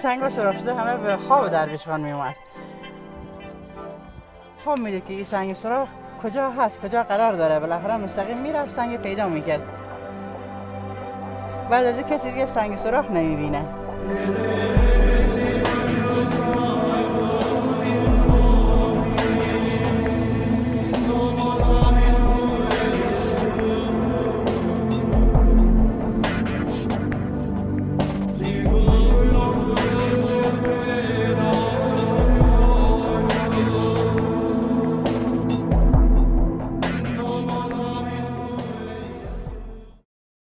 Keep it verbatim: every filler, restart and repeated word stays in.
سنگ سوراخ شده همه به خواب درویش خان می اومد. خواب میدید که این سنگ سوراخ کجا هست، کجا قرار داره. بالاخره مستقیم میرفت سنگ پیدا میکرد. بعد از کسی دیگه سنگ سوراخ نمیبینه.